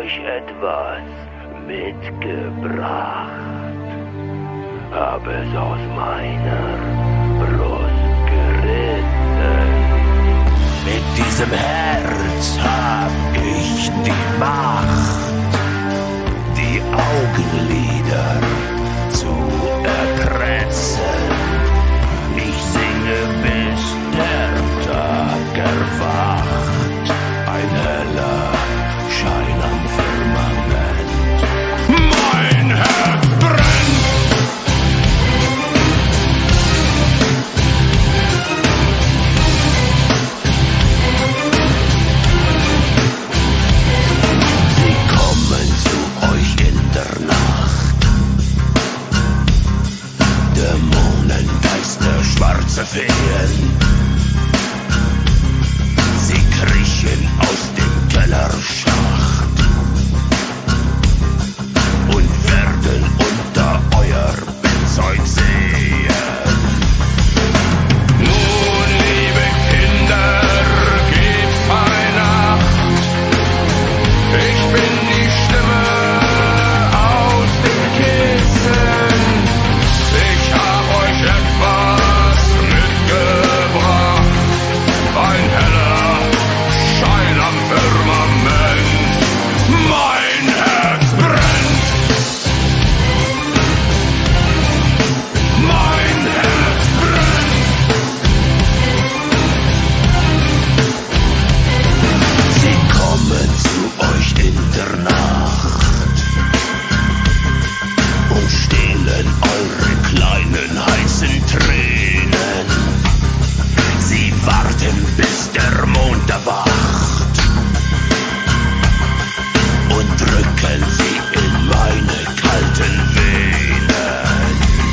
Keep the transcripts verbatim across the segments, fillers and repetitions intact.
euch etwas mitgebracht. Hab es aus meiner Brust gerissen. Mit diesem Herz hab ich die Macht, die Augenlider zu erpressen. Ich singe, bis der Tag erwacht. Ein heller Schein am Firmament. Mein Herz brennt! Sie kommen zu euch in der Nacht. Dämonen, Geister, schwarze Feen. Sie kriechen aus dem Kellerschacht und werden unter euer Bettzeug sehen. Nun, liebe Kinder, gebt Weihnacht. Ich bin die Stimme aus dem Kissen. Ich hab euch etwas mitgebracht. Ein heller Schein am Firmament. Mein Herz brennt. Mein Herz brennt. Sie kommen zu euch in der Nacht und stehlen eure kleinen heißen Tränen. Sie warten, bis der Mond erwacht und drücken sie in meine kalten Venen.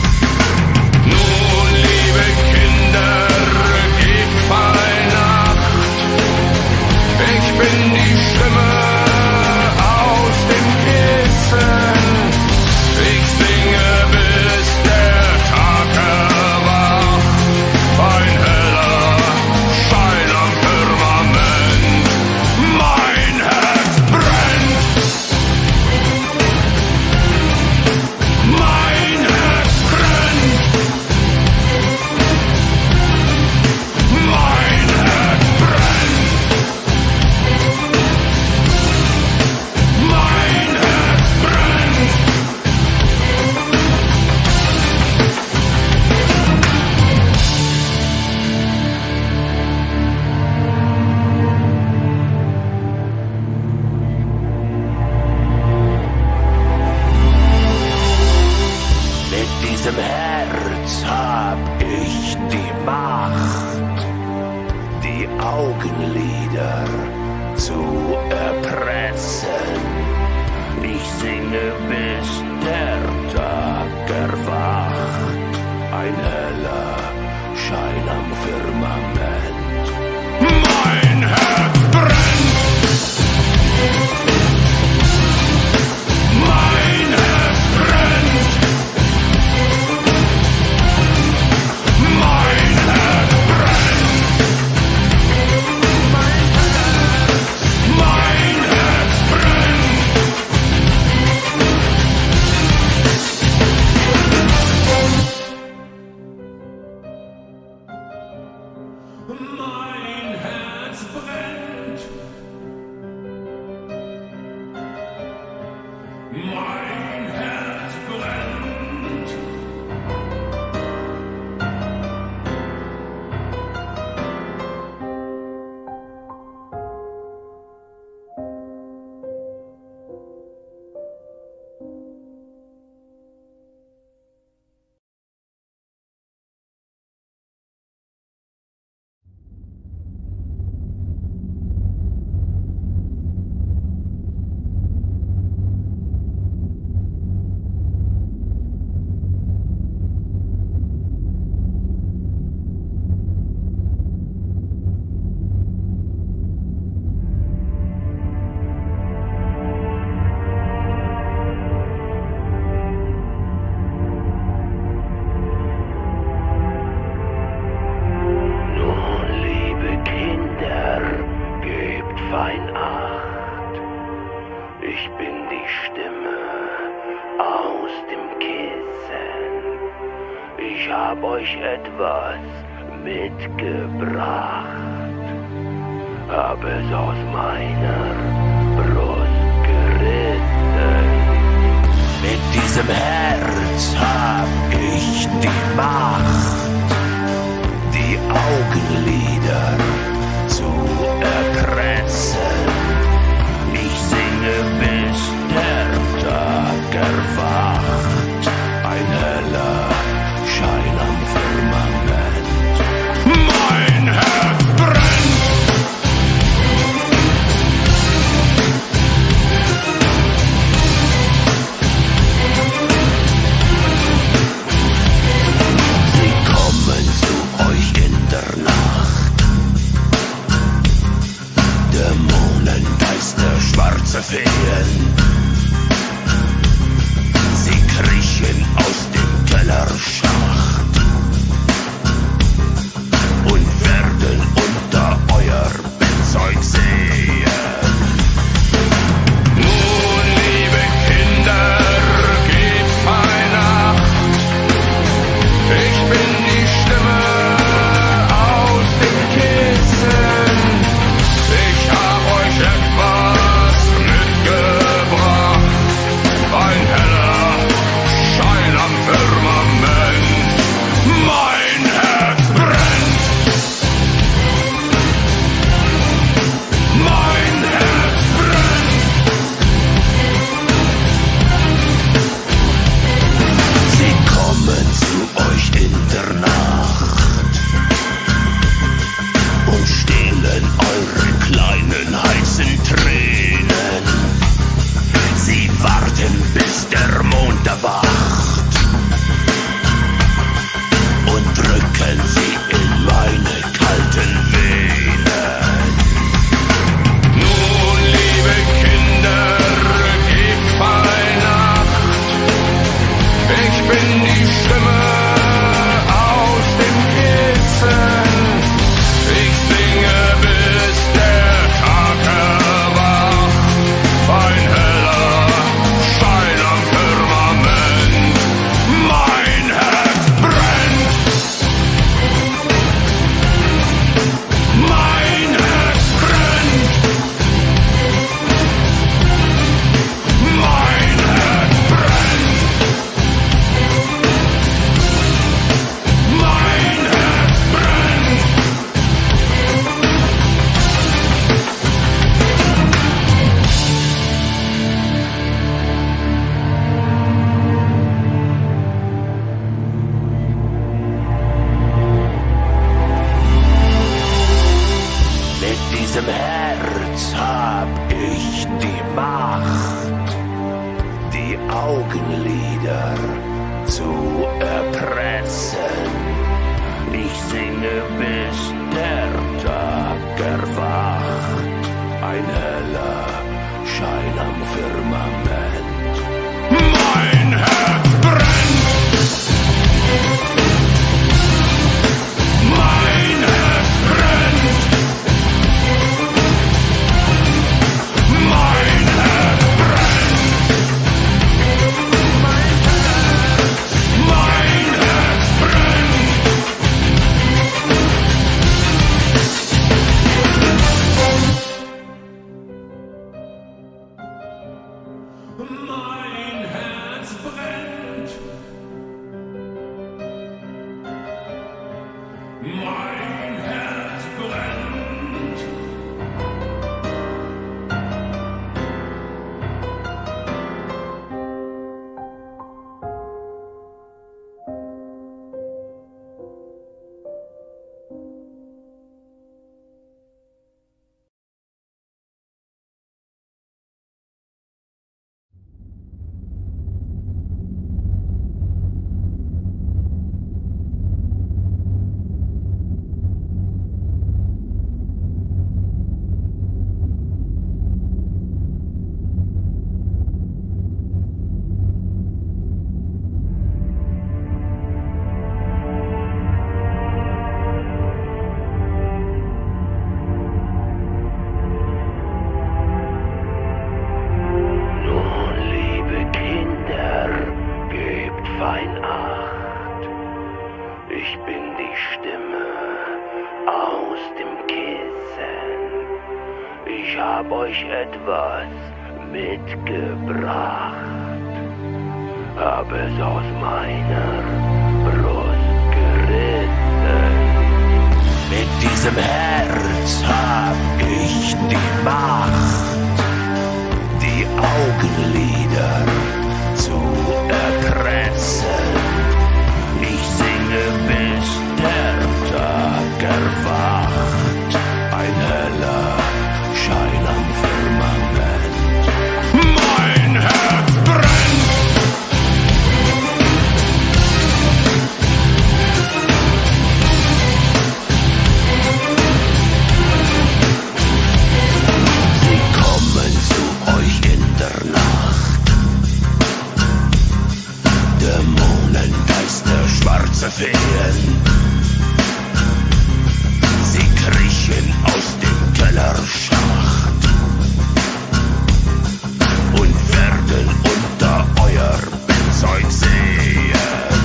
Nun, liebe Kinder, gebt Weihnacht. Ich bin die Stimme aus dem Kissen. Ich singe, bis der Tag erwacht. Ein heller Schein am Firmament. Mein Herz brennt. Mein Herz brennt. Mein Herz brennt. Mein Herz brennt. Mit diesem Herz hab ich die Macht, die Augenlider zu erpressen. Ich singe, bis der Tag erwacht. Ein heller Schein am Firmament. Mein Herz brennt! Mein Herz brennt! Mein Herz brennt! Mein Herz brennt! aus dem Kissen. Ich hab euch etwas mitgebracht. Hab es aus meiner Brust gerissen. Mit diesem Herz hab ich die Macht, die Augenlider zu erpressen. Ich singe, bis der Tag erwacht. Ein heller Schein am Firmament. Mein Herz brennt! Sie kommen zu euch in der Nacht. Dämonen, Geister, schwarze Feen. Sie kriechen aus dem Kellerschacht und werden unter euer Bettzeug sehen. Nun, liebe Kinder, gebt mir Acht. Ich bin die Stimme aus dem Kissen. Ich hab euch etwas mitgebracht. Ein heller Schein am Firmament. Mein Herz brennt. Mein Herz brennt. Sie kommen zu euch in der Nacht und stehlen eure kleinen heißen Tränen. Sie warten, bis der Mond erwacht und drücken sie in meine kalten Venen. Nun, liebe Kinder, gebt mir Acht. Ich bin die Stimme aus dem Kissen. Ich singe, bis der Tag erwacht. Ein heller Schein am Firmament. Mein Herz brennt. Mein Herz brennt. Mein Herz brennt. Mein Herz brennt. Mit diesem Herz hab ich die Macht, die Augenlider zu erpressen. Ich singe, bis der Tag erwacht. Ein heller Schein am Firmament. Mein Herz brennt! Mein Herz brennt! Mein Herz brennt! Mein Herz brennt! Mein Herz brennt! Mein Herz brennt! hab euch etwas mitgebracht. Hab es aus meiner Brust gerissen. Mit diesem Herz hab ich die Macht, die Augenlider zu erpressen. Ich singe, bis der Tag erwacht. Ein heller Schein am Firmament. Mein Herz brennt. Sie kommen zu euch in der Nacht. Dämonen, Geister, schwarze Feen. Sie kriechen aus dem Kellerschacht und werden unter euer Bettzeug sehen.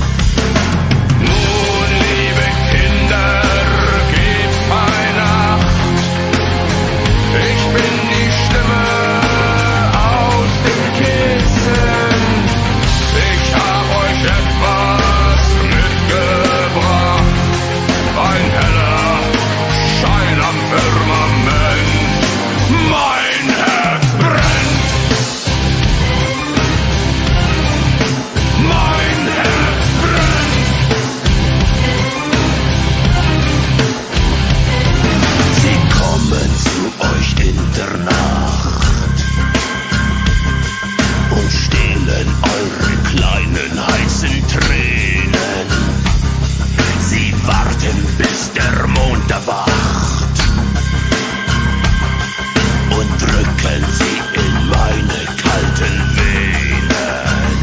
Nun, liebe Kinder, gebt bei Nacht. Ich bin die Stimme aus dem Kissen. Ich hab euch etwas mitgebracht. Ein heller Schein am Firmament. Mein Herz brennt. Mein Herz brennt. Sie kommen zu euch in der Nacht und stehlen eure kleinen heißen Tränen. Sie warten, bis der Mond erwacht und drücken sie in meine kalten Venen.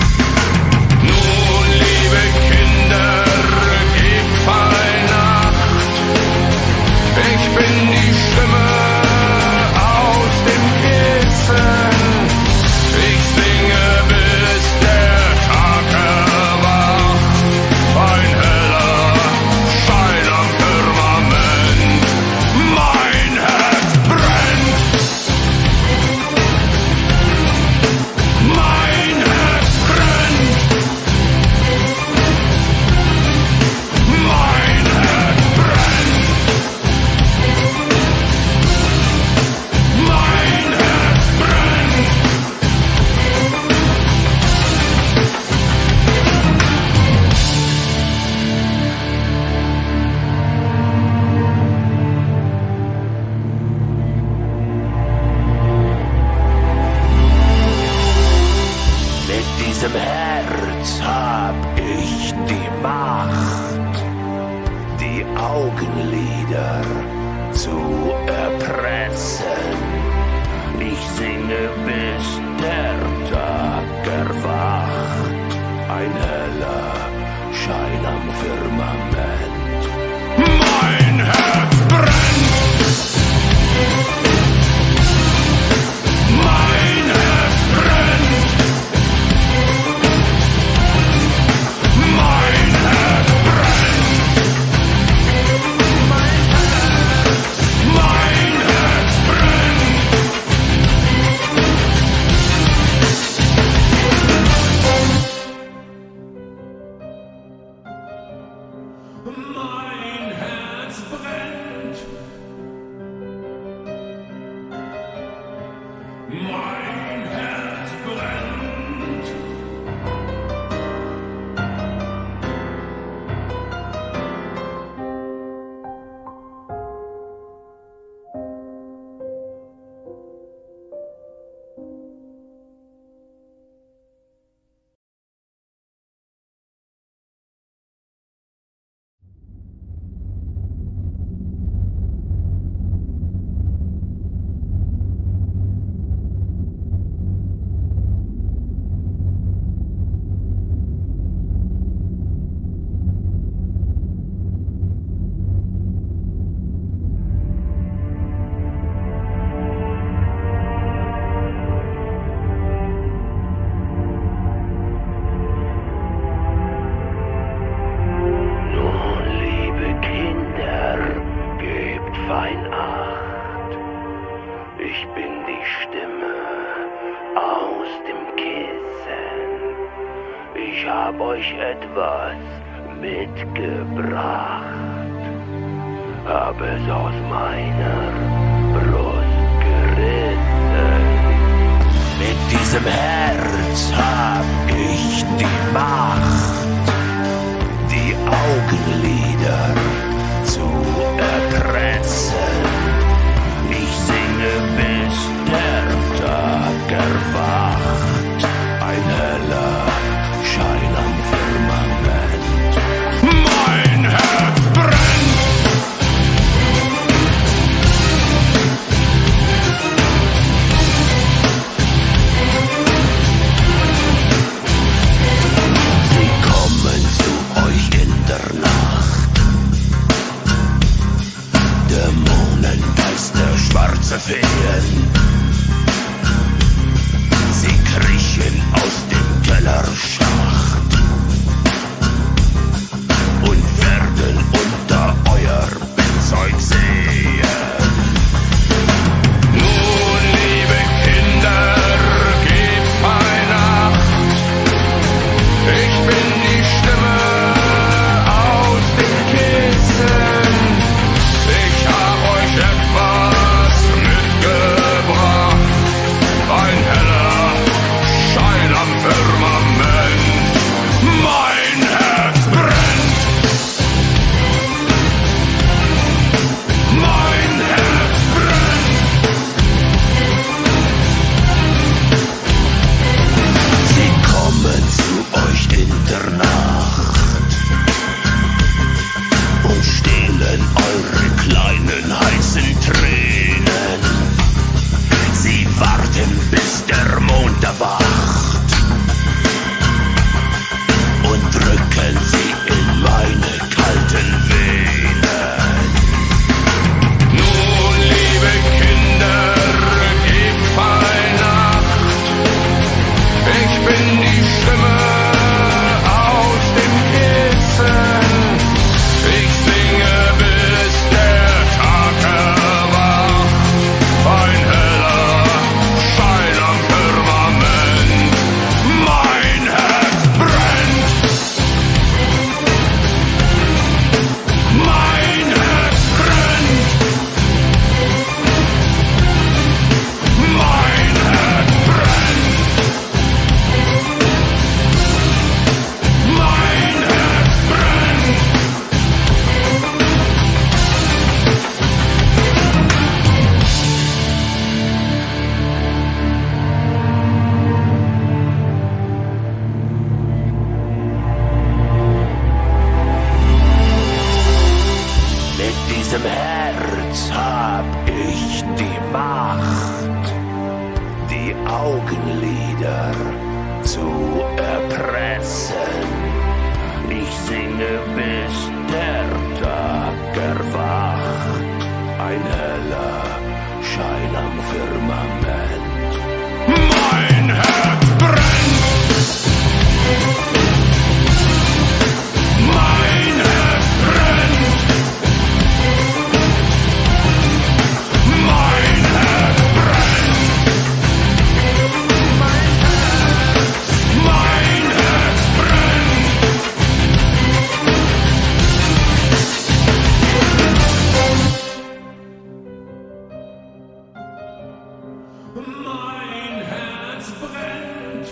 Nun, liebe Kinder, gebt bei Nacht. Ich bin die Stimme aus dem Kissen. Ich singe, bis der Tag erwacht. Ein heller Schein am Firmament. Mein Herz brennt. Mein Herz brennt. Mein Herz brennt. Mein Herz brennt. Mit diesem Herz hab ich die Macht, die Augenlider zu erpressen. Ich singe, bis der Tag erwacht. Ein heller Schein am Firmament. Mein Herz brennt. Mein Herz brennt. Mein Herz brennt. Mein Herz brennt. Ich hab euch etwas mitgebracht. Hab es aus meiner Brust gerissen. Mit diesem Herz hab ich die Macht, die Augenlider zu erpressen. Ich singe, bis der Tag erwacht. Ein heller Schein am Firmament. Mein Herz brennt! Sie kommen zu euch in der Nacht. Dämonen, Geister, schwarze Feen. Sie kriechen aus dem Kellerschacht und werden unter euer Bettzeug sehen. Nun, liebe Kinder, gebt bei Nacht. Ich bin die Stimme aus dem Kissen. Ich hab euch etwas mitgebracht. Ein heller Schein am Firmament. Mein Herz brennt. Mein Herz brennt. Sie kommen zu euch in der Nacht und stehlen eure kleinen heißen Tränen. Sie warten, bis der Mond erwacht und drücken sie in meine kalten Venen. Nun, liebe Kinder, gebt bei Nacht. Ich bin die Stimme aus dem Kissen. Ich singe, bis der Tag erwacht. Ein heller Schein am Firmament. Mein Herz brennt. Mein Herz brennt. Mein Herz brennt. Mein Herz brennt. Mit diesem Herz hab ich die Macht, die Augenlider zu erpressen. Ich singe, bis der Tag erwacht. Ein heller Schein am Firmament. Mein Herz brennt! Mein Herz brennt! Mein Herz brennt! Mein Herz brennt! Mein Herz brennt!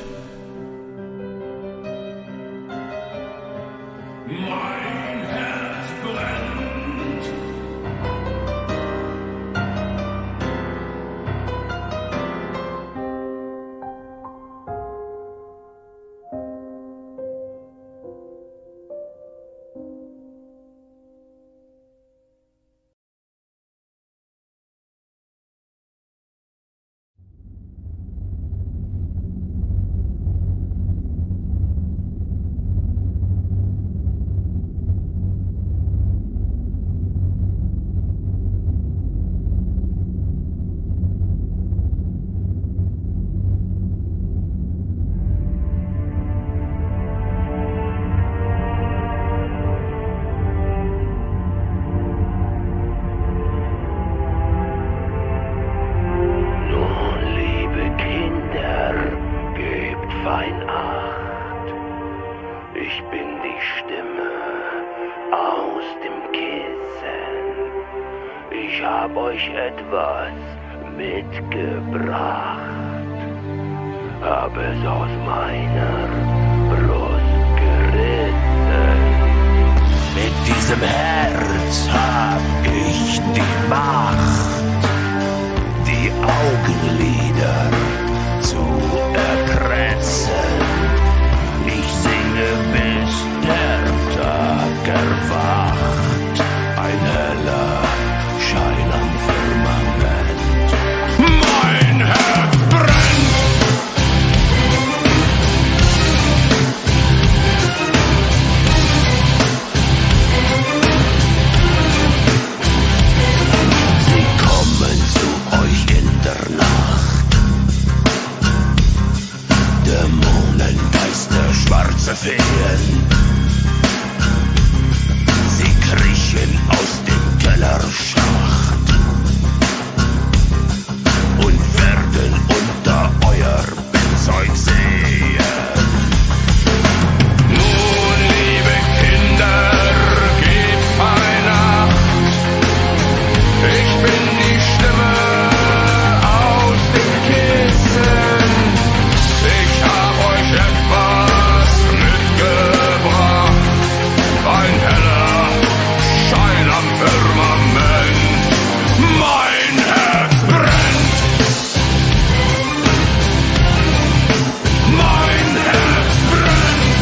Mein Herz brennt! aus dem Kissen. Ich hab euch etwas mitgebracht. Hab es aus meiner Brust gerissen. Mit diesem Herz hab ich die Macht, die Augenlider zu erpressen. Ich singe, bis der Tag erwacht. Ein heller Schein am Firmament. Mein Herz brennt! Sie kommen zu euch in der Nacht. Dämonen, Geister, schwarze Feen. Sie kriechen aus dem Kellerschacht und werden unter euer Bettzeug sehen. Nun, liebe Kinder, gebt bei Nacht. Ich bin die Stimme aus dem Kissen. Ich hab euch etwas mitgebracht. Ein heller Schein am Firmament. Mein Herz brennt. Mein Herz brennt.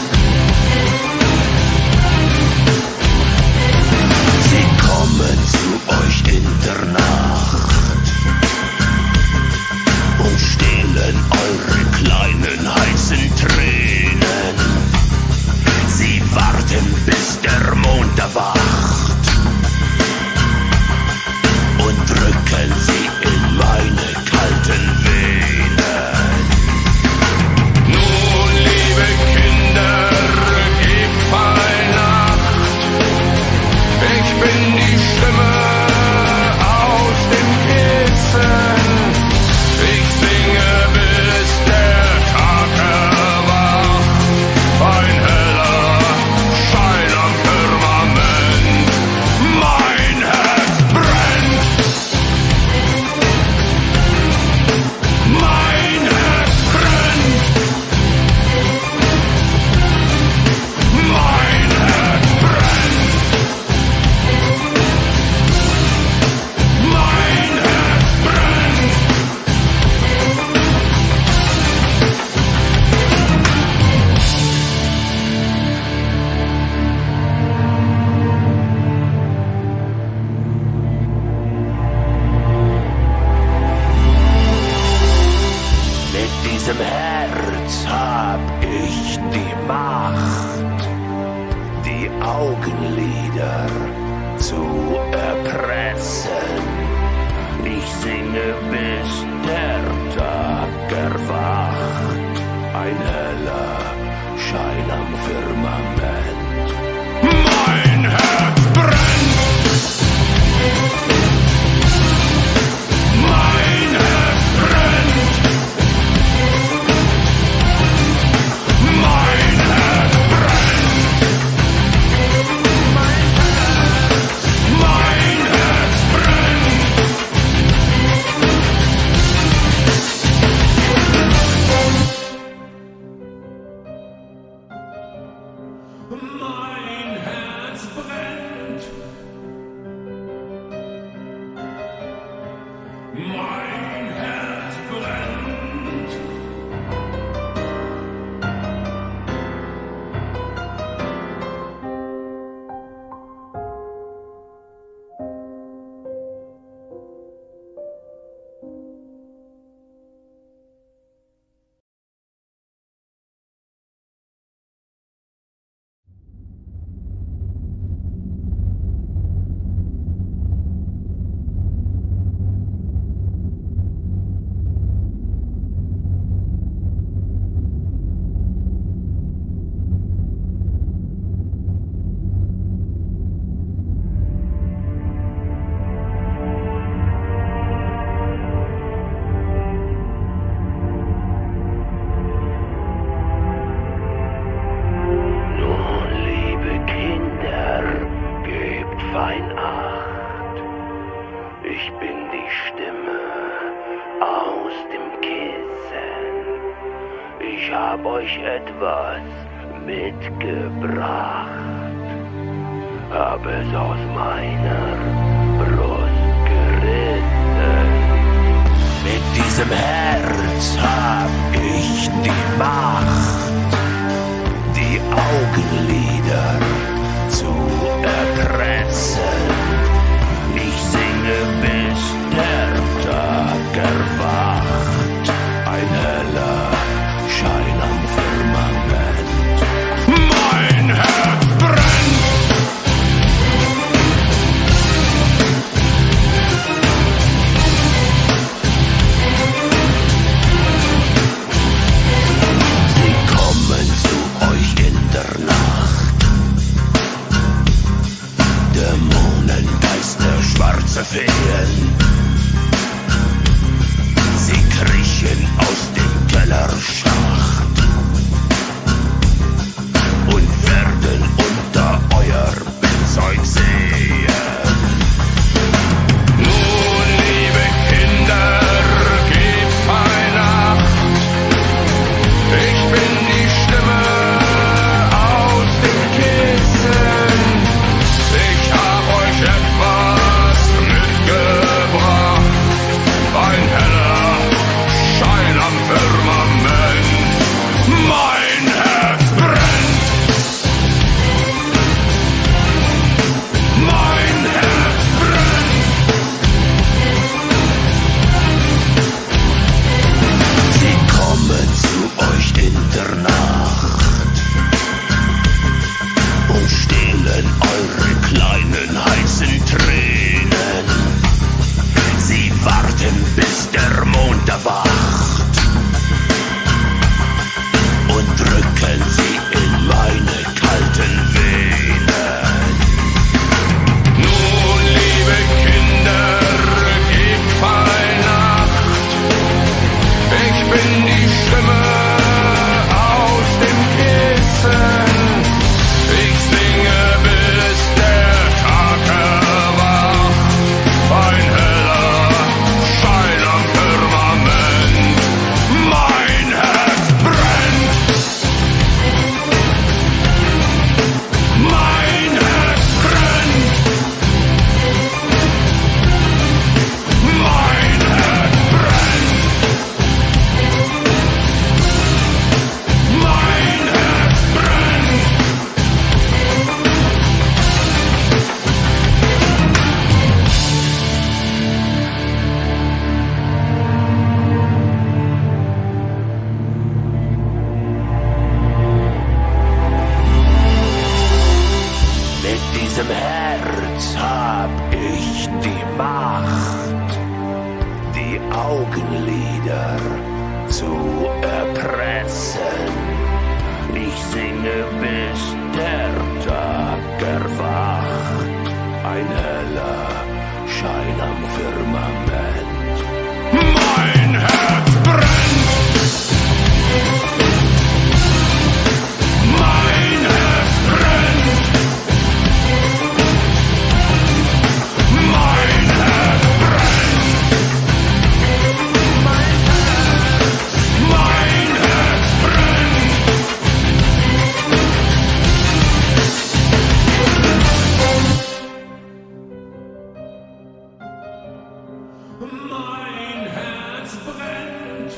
Sie kommen zu euch in der Nacht und stehlen eure kleinen heißen Tränen. Sie warten, bis der Mond erwacht und drücken sie in meine kalten Venen. Nun, liebe Kinder, gebt bei Nacht. Ich bin die Stimme aus dem Kissen. Ich singe, bis der Tag erwacht. Ein heller Schein am Firmament. Mein Herz brennt. Mein Herz brennt. Mein Herz brennt. Mein Herz brennt. Mit diesem Herz hab ich die Macht, die Augenlider zu erpressen. Ich singe, bis der Tag erwacht. Ein heller Schein am Firmament. Mein Herz brennt! Mein Herz brennt! Mein Herz brennt! Mein Herz, mein Herz brennt! Mein Herz brennt! Mein Herz brennt! euch etwas mitgebracht. Hab es aus meiner Brust gerissen. Mit diesem Herz hab ich die Macht, die Augenlider zu erpressen. Ich singe, bis der Tag erwacht. Ein heller Schein am Firmament. Mein Herz brennt. Sie kommen zu euch in der Nacht. Dämonen, Geister, schwarze Feen. Sie kriechen aus dem Kellerschacht und werden unter euer Bettzeug sehen. Nun, liebe Kinder, gebt fein Acht. Ich bin die Stimme aus dem Kissen. Ich hab euch etwas mitgebracht. Ein heller Schein am Firmament. Mein Herz brennt. Mein Herz brennt. Sie kommen zu euch in der Nacht und stehlen eure kleinen heißen Tränen. Sie warten, bis der Mond erwacht und drücken sie in meine kalten Venen. Nun, liebe Kinder, gebt fein Acht. Ich bin die Stimme aus dem Kissen. Ich singe, bis der Tag erwacht. Ein heller Schein am Firmament. Mein Herz brennt. Mein Herz brennt. Mein Herz brennt. Mein Herz brennt. Mit diesem Herz hab ich die Macht, die Augenlider zu erpressen. Ich singe, bis der Tag erwacht. Ein heller Schein am Firmament. Mein Herz brennt. Mein Herz brennt. Mein Herz brennt. Mein Herz brennt. Mein Herz brennt.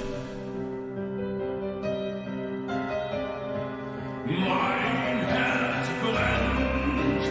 Mein Herz brennt.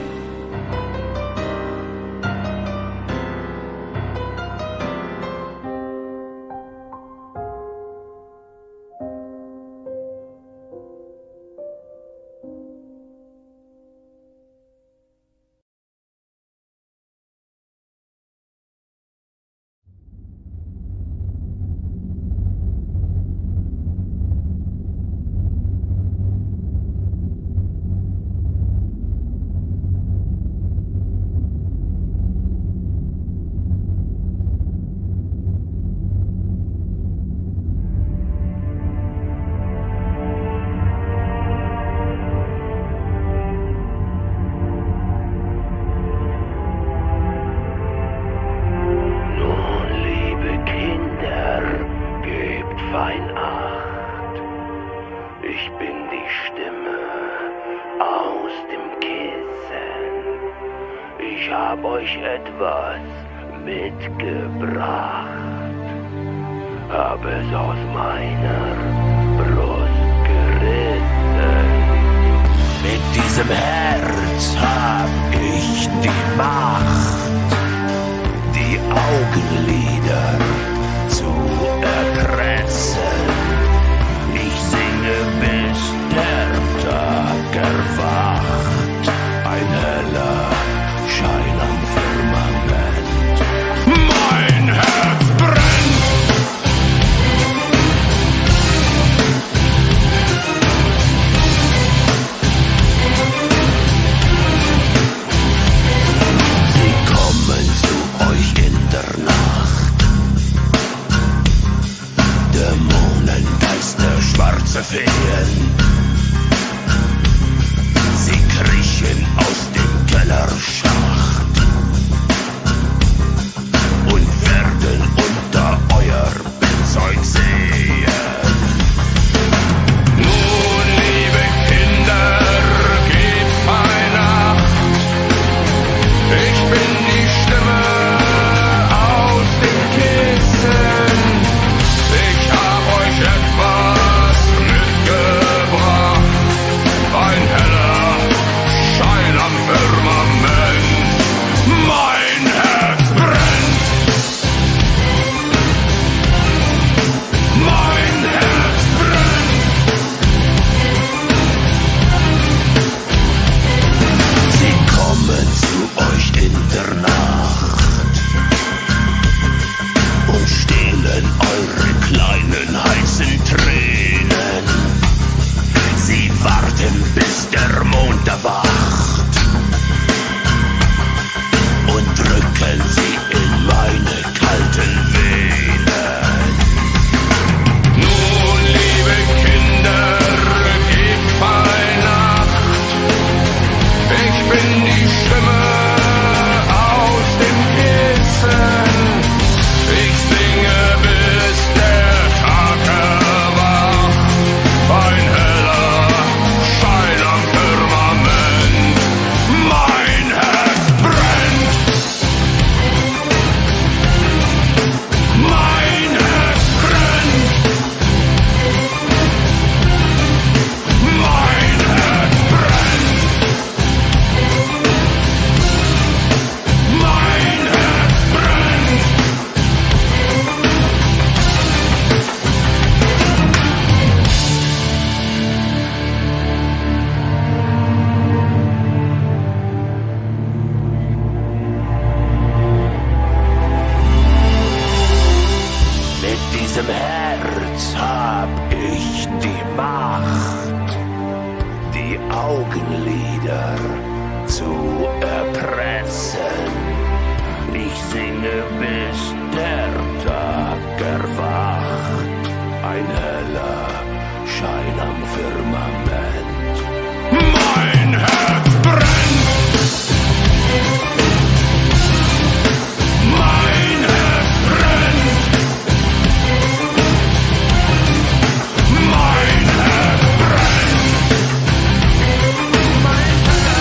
Stimme aus dem Kissen. Ich hab euch etwas mitgebracht. Hab es aus meiner Brust gerissen. Mit diesem Herz hab ich die Macht, die Augenlider zu erpressen. Ich singe, bis der Tag erwacht. Ein heller Schein am Firmament. Mein Herz brennt. Sie kommen zu euch in der Nacht. Dämonen, Geister, schwarze Feen. Sie kriechen aus dem Kellerschacht und werden unter euer Bettzeug sehen. Nun, liebe Kinder, gebt fein Acht. Ich bin die Stimme aus dem Kissen. Ich hab euch etwas mitgebracht. Ein heller Schein am Firmament. Mein Herz brennt. Mein Herz brennt. Sie kommen zu euch in der Nacht und stehlen eure kleinen heißen Tränen. Sie warten, bis der Mond erwacht und drücken sie in meine kalten Venen. Nun, liebe Kinder, gebt fein Acht. Ich bin die Stimme aus dem Kissen. Ich singe, bis der Tag erwacht. Ein heller Schein am Firmament. Mein Herz brennt. Mein Herz brennt. Mein Herz brennt. Mein Herz brennt. Mit diesem Herz hab ich die Macht, die Augenlider zu erpressen. Ich singe, bis der Tag erwacht. Ein heller Schein am Firmament. Mein Herz brennt. Mein Herz brennt. Mein Herz brennt. Mein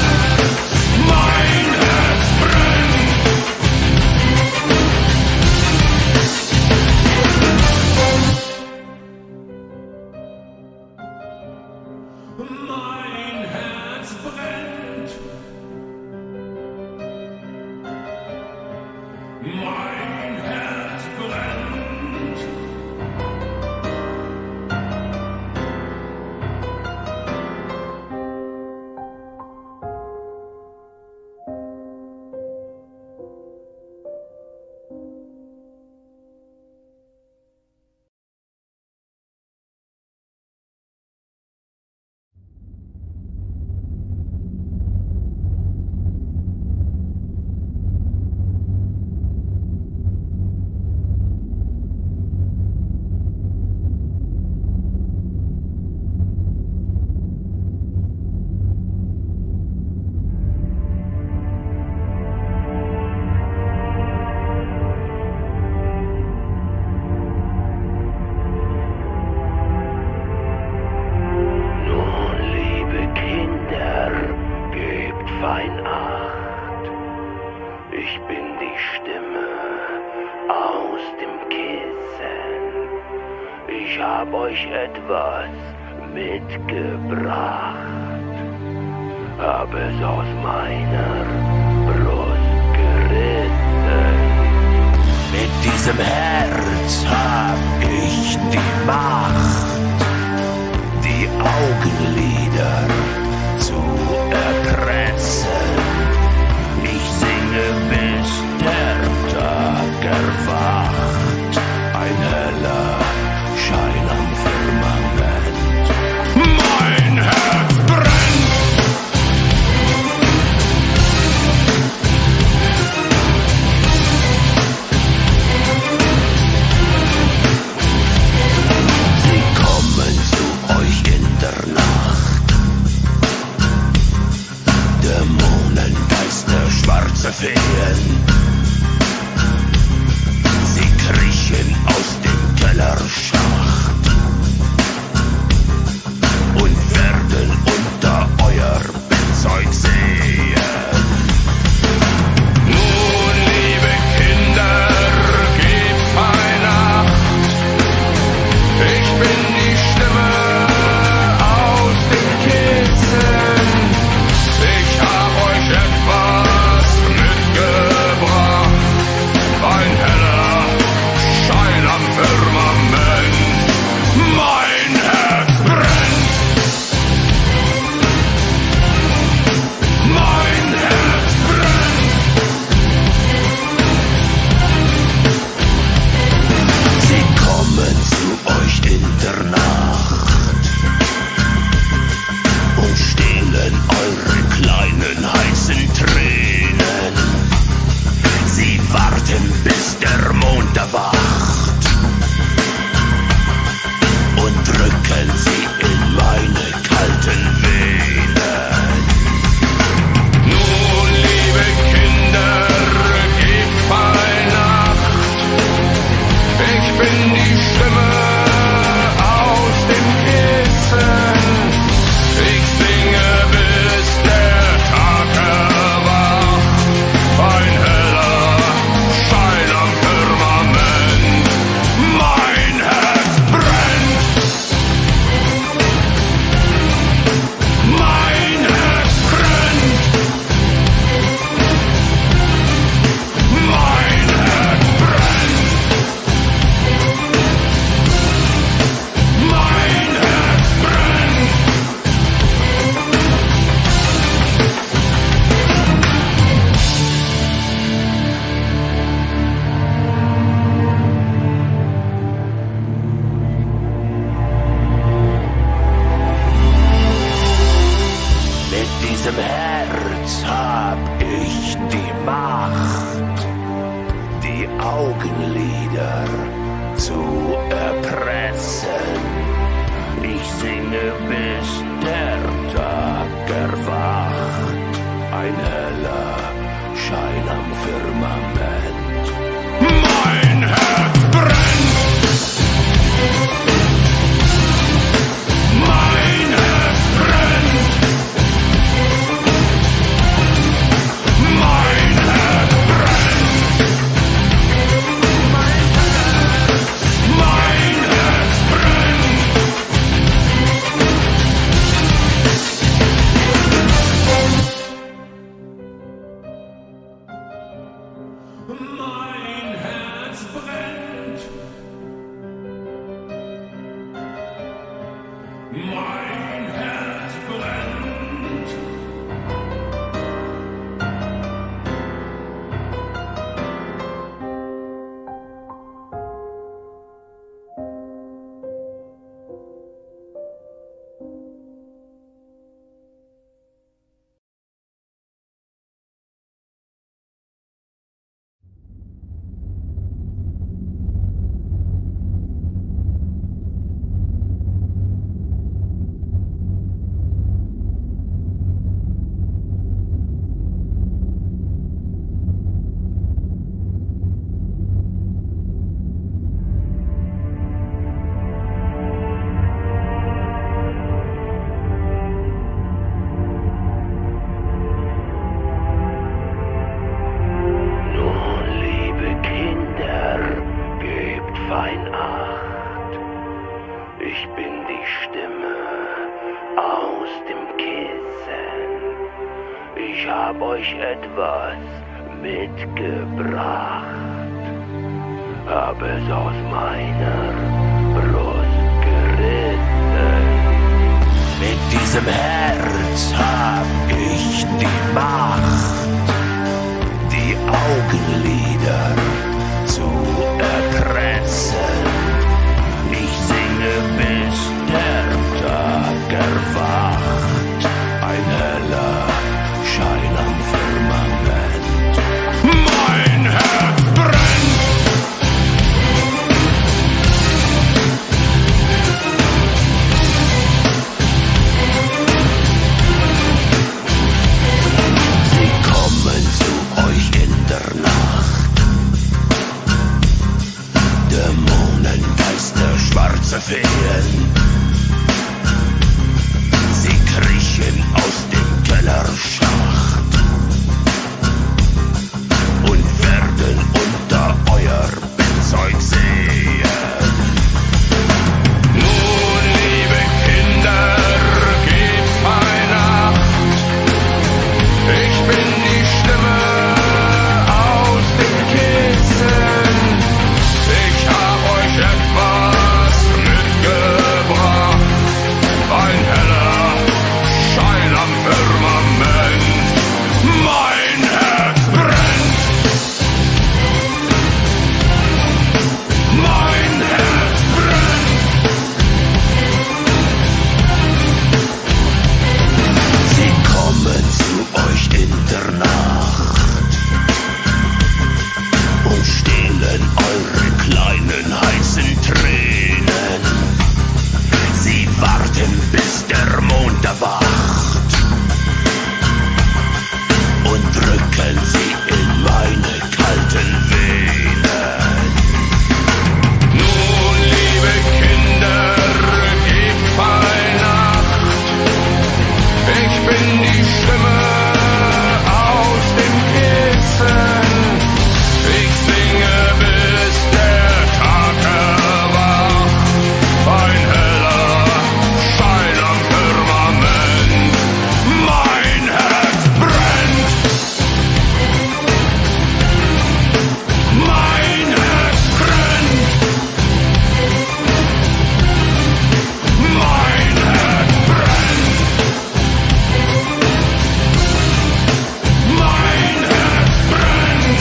Herz brennt. Mein etwas mitgebracht. Hab es aus meiner Brust gerissen. Mit diesem Herz hab ich die Macht, die Augenlider zu erpressen. Ich singe, bis der Tag erwacht. Ein heller Schein am Firmament. Mein Herz brennt! Sie kommen zu euch in der Nacht. Dämonen, Geister, schwarze Feen. Sie kriechen aus dem Kellerschacht und werden unter euer Bettzeug sehen. Nun, liebe Kinder, gebt fein Acht. Ich bin die Stimme aus dem Kissen. Ich hab euch etwas mitgebracht. Ein heller Schein am Firmament. Mein Herz brennt. Mein Herz brennt. Sie kommen zu euch in der Nacht und stehlen eure kleinen heißen Tränen. Sie warten, bis der Mond erwacht und drücken sie in meine kalten Venen. Nun, liebe Kinder, gebt fein Acht. Ich bin die Stimme aus dem Kissen. Ich singe, bis der Tag erwacht. Ein heller Schein am Firmament. Mein Herz brennt. Mein Herz brennt. Mein Herz brennt. Mein Herz brennt. Mit diesem Herz hab ich die Macht, die Augenlider zu erpressen. Ich singe, bis der Tag erwacht. Ein heller Schein am Firmament. Mein Herz brennt! Mein Herz brennt! Mein Herz brennt! Mein Herz brennt! dem Kissen. Ich hab euch etwas mitgebracht. Hab es aus meiner Brust gerissen. Mit diesem Herz hab ich die Macht, die Augenlider zu erpressen. Ich singe, bis der Tag erwacht. Ein heller Schein am Firmament. Mein Herz brennt! Sie kommen zu euch in der Nacht. Dämonen, Geister, schwarze Feen. Sie kriechen aus dem Kellerschacht und werden unter euer Bettzeug sehen. Nun, liebe Kinder, gebt Weihnacht. Ich bin die Stimme aus dem Kissen. Ich hab euch etwas mitgebracht. Ein heller Schein am Firmament. Mein Herz brennt. Mein Herz brennt. Sie kommen zu euch in der Nacht und stehlen eure kleinen heißen Tränen. Sie warten, bis der Mond erwacht und drücken sie in meine kalten Venen. Nun, liebe Kinder, gebt Weihnacht. Ich bin die Stimme aus dem Kissen. Ich singe, bis der Tag erwacht. Ein heller Schein am Firmament. Mein Herz brennt. Mein Herz brennt. Mein Herz brennt. Mein Herz brennt.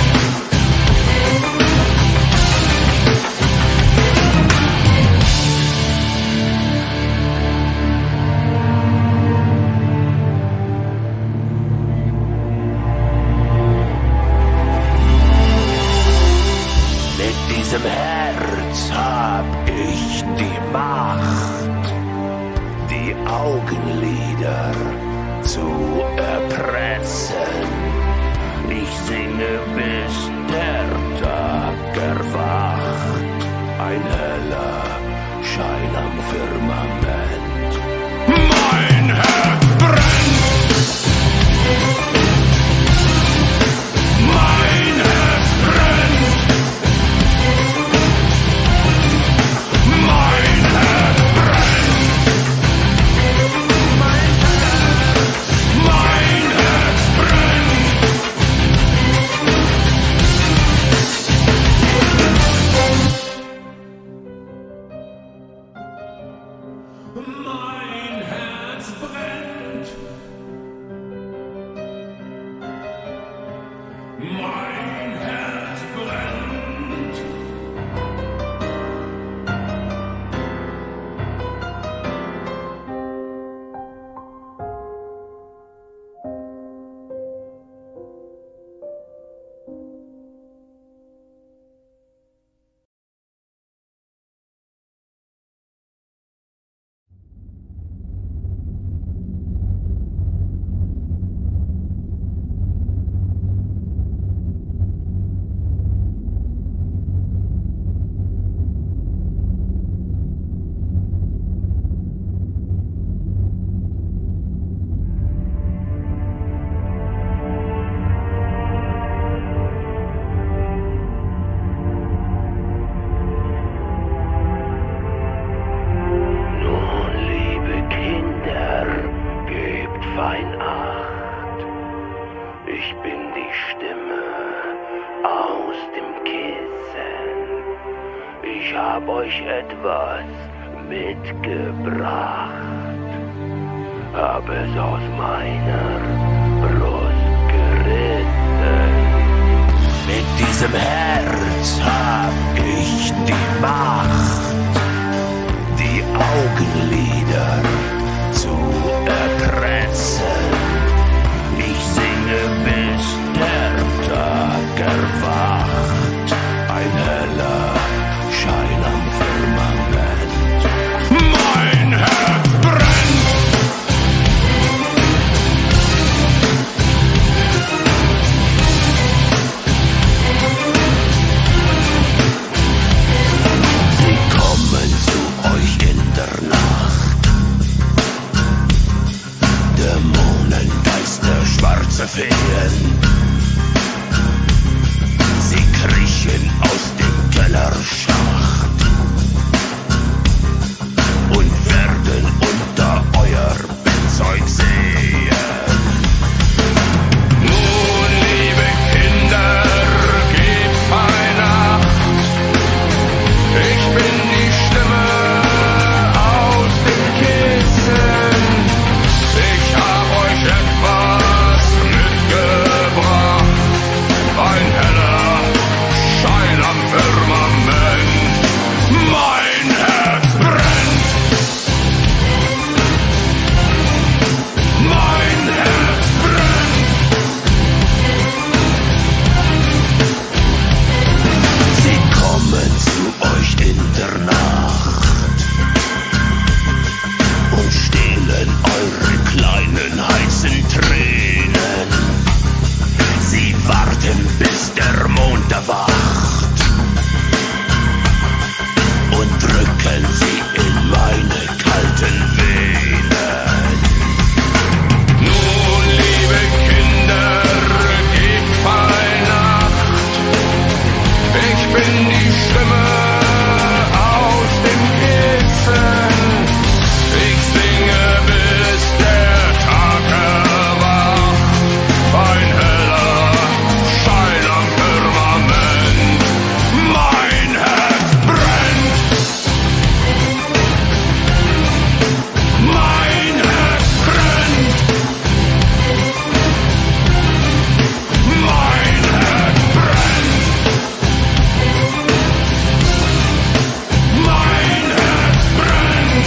Mit diesem Herz hab ich die Macht, die Augenlider zu erpressen. Ich singe, bis der Tag erwacht. Ein heller Schein am Firmament. Mein Herz brennt! Mein Herz brennt! Mein Herz brennt! Mein Herz brennt! Mein Weihnacht. Ich bin die Stimme aus dem Kissen. Ich hab euch etwas mitgebracht. Hab es aus meiner Brust gerissen. Mit diesem Herz hab ich die Macht, die Augenlider zu erpressen. Ich singe, bis der Tag erwacht. Ein heller Schein am Firmament. Mein Herz brennt! Sie kommen zu euch in der Nacht. Dämonen, Geister, schwarze Feen. Sie kriechen aus dem Kellerschacht und werden unter euer Bettzeug sehen. Nun, liebe Kinder, gebt Weihnacht. Ich bin die Stimme aus dem Kissen. Ich hab euch etwas mitgebracht. Ein heller Schein am Firmament. Mein Herz brennt. Mein Herz brennt. Sie kommen zu euch in der Nacht und stehlen eure kleinen heißen Tränen. Sie warten, bis der Mond erwacht und drücken sie in meine kalten Venen. Nun, liebe Kinder, gebt Weihnacht. Ich bin die Stimme aus dem Kissen. Ich singe, bis der Tag erwacht. Ein heller Schein am Firmament. Mein Herz brennt. Mein Herz brennt. Mein Herz brennt. Mein Herz brennt.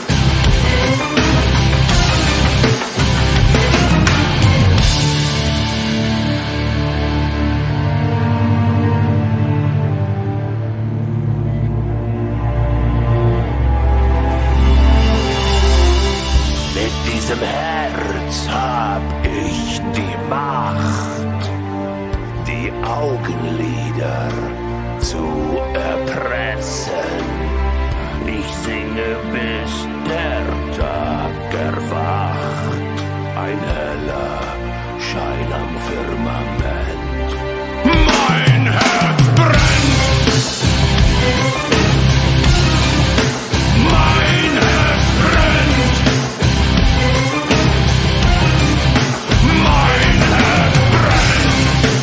Mit diesem Herz hab ich die Macht, die Augenlider zu erpressen. Ich singe, bis der Tag erwacht. Ein heller Schein am Firmament. Mein Herz brennt! Mein Herz brennt! Mein Herz brennt!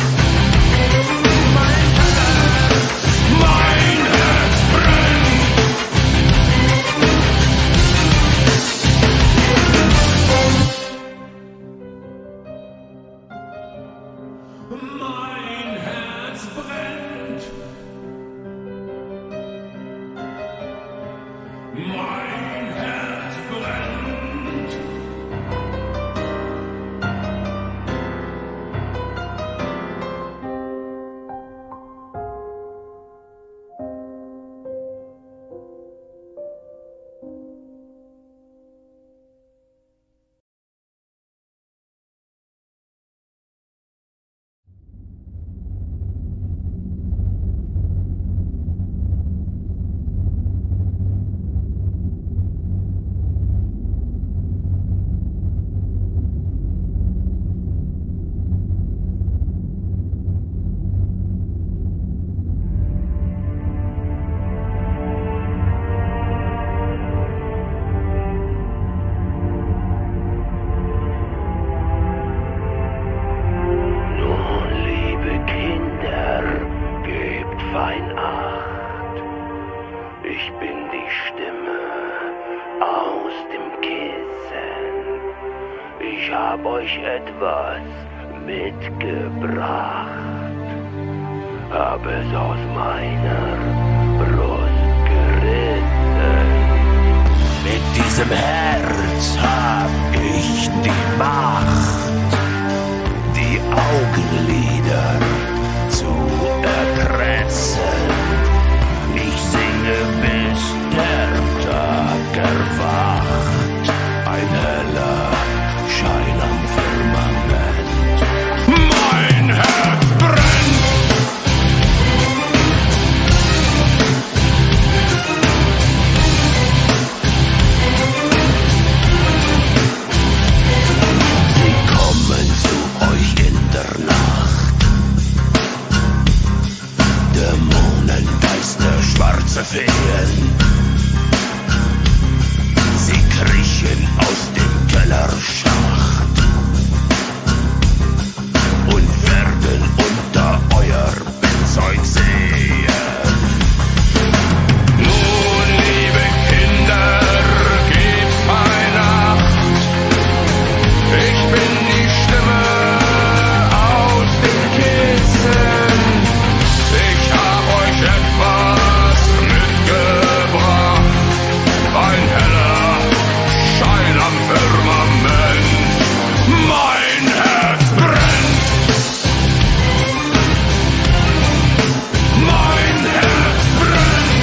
Mein Herz brennt! Ich hab euch etwas mitgebracht, hab es aus meiner Brust gerissen. Mit diesem Herz hab ich die Macht, die Augenlider zu erpressen. Ich singe, bis der Tag erwacht, ein heller Schein am Firmament. Mein Herz brennt! Sie kommen zu euch in der Nacht. Dämonen, Geister, schwarze Feen. Sie kriechen aus dem Kellerschacht und werden unter euer Bettzeug sehen. Nun, liebe Kinder, gebt mir Acht. Ich bin die Stimme aus dem Kissen. Ich hab euch etwas mitgebracht. Ein heller Schein am Firmament. Mein Herz brennt. Mein Herz brennt.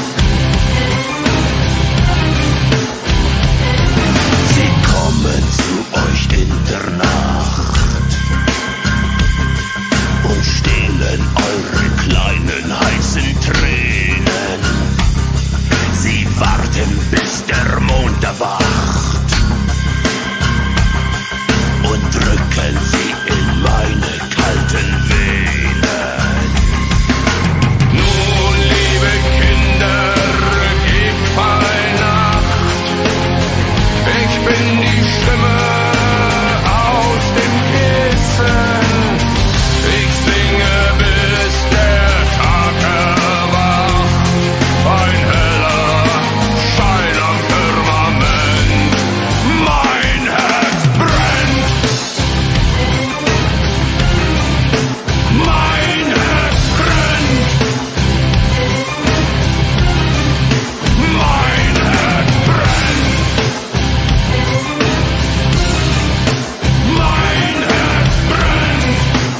Sie kommen zu euch in der Nacht und stehlen eure kleinen heißen Tränen. Sie warten, bis der Mond erwacht und drücken sie in meine kalten Venen. Nun, liebe Kinder, gebt mir Acht. Ich bin die Stimme aus dem Kissen. Ich singe, bis der Tag erwacht. Ein heller Schein am Firmament. Mein Herz brennt. Mein Herz brennt. Mein Herz brennt. Mein Herz brennt.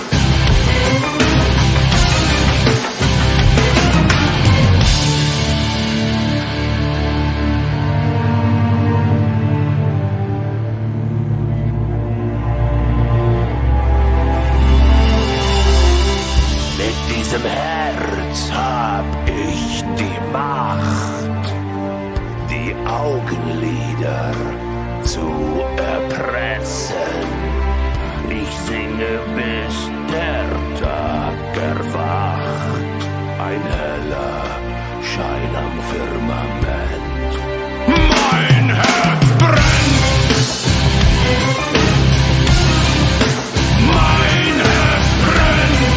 Mit diesem Herz hab ich die Macht, die Augenlider zu erpressen. Ich singe, bis der Tag erwacht, ein heller Schein am Firmament. Mein Herz brennt! Mein Herz brennt!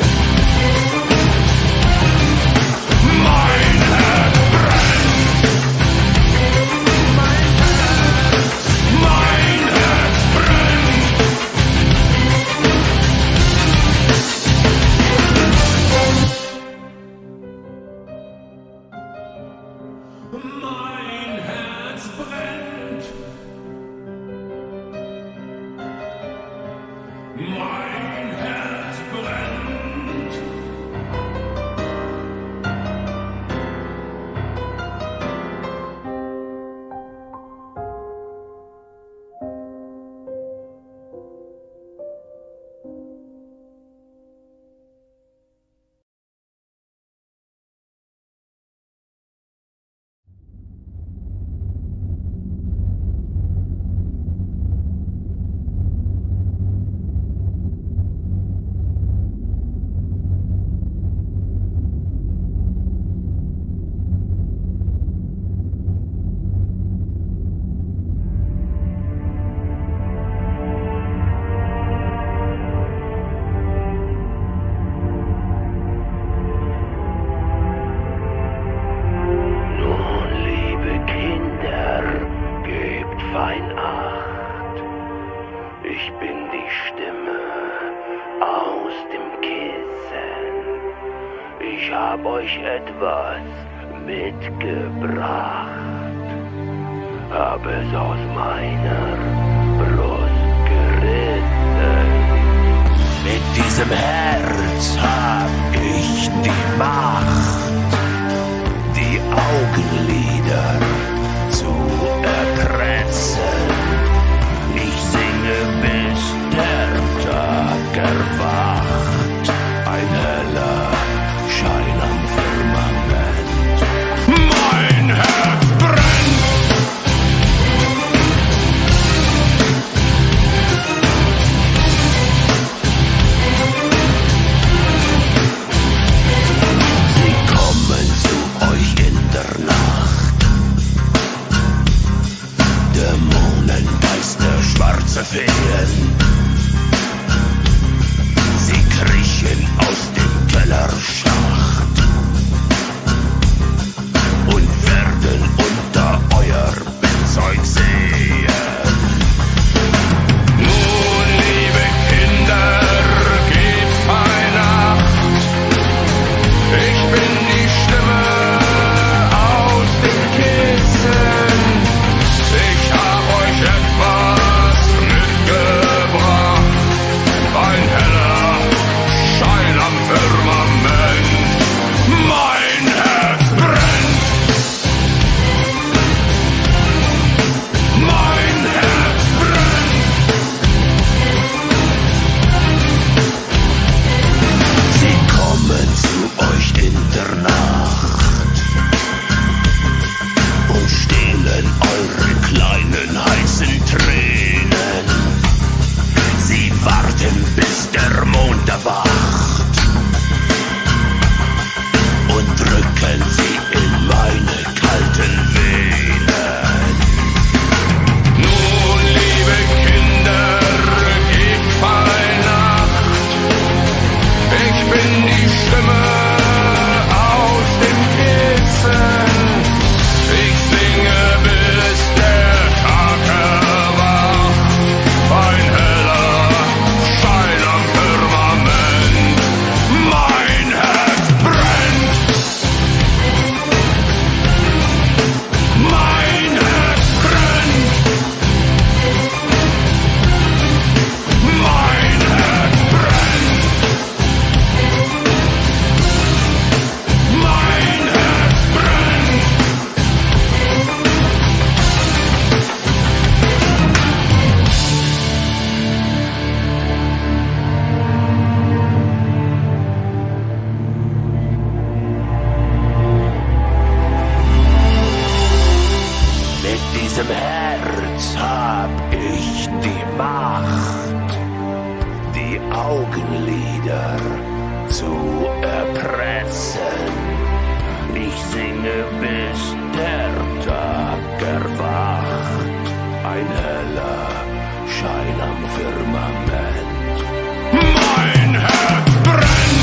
Mein Herz brennt! Mein Herz brennt! Mein Herz brennt! Mein Herz brennt! Ich bin die Stimme aus dem Kissen. Ich hab euch etwas mitgebracht. Hab es aus meiner Brust gerissen. Mit diesem Herz hab ich die Macht, die Augenlider zu erpressen. Ich singe, bis der Tag erwacht. Ein heller Schein am Firmament. Mein Herz brennt. Sie kommen zu euch in der Nacht. Dämonen, Geister, schwarze Feen. Sie kriechen aus dem Kellerschacht und werden unter euer Bettzeug sehen. Nun, liebe Kinder, gebt Weihnacht. Ich bin die Stimme aus dem Kissen. Ich hab euch etwas mitgebracht. Ein heller Schein am Firmament. Mein Herz brennt. Mein Herz brennt. Sie kommen zu euch in der Nacht und stehlen eure kleinen heißen Tränen. Sie warten, bis der Mond erwacht und drücken sie in meine kalten Venen. Nun, liebe Kinder, gebt Weihnacht. Ich bin die Stimme aus dem Kissen. Ich singe, bis der Tag erwacht. Ein heller Schein am Firmament. Mein Herz brennt. Mein Herz brennt. Mein Herz brennt. Mein Herz brennt. Mit diesem Herz hab ich die Macht, die Augenlider zu erpressen. Ich singe, bis der Tag erwacht. Ein heller Schein am Firmament. Mein Herz brennt.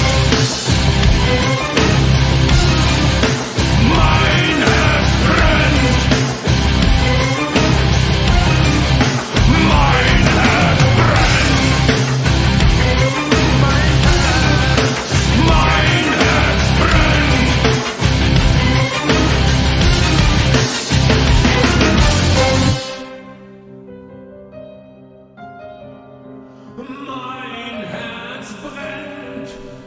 Mein Herz brennt. Mein Herz brennt. Mein Herz brennt. Mein Herz brennt.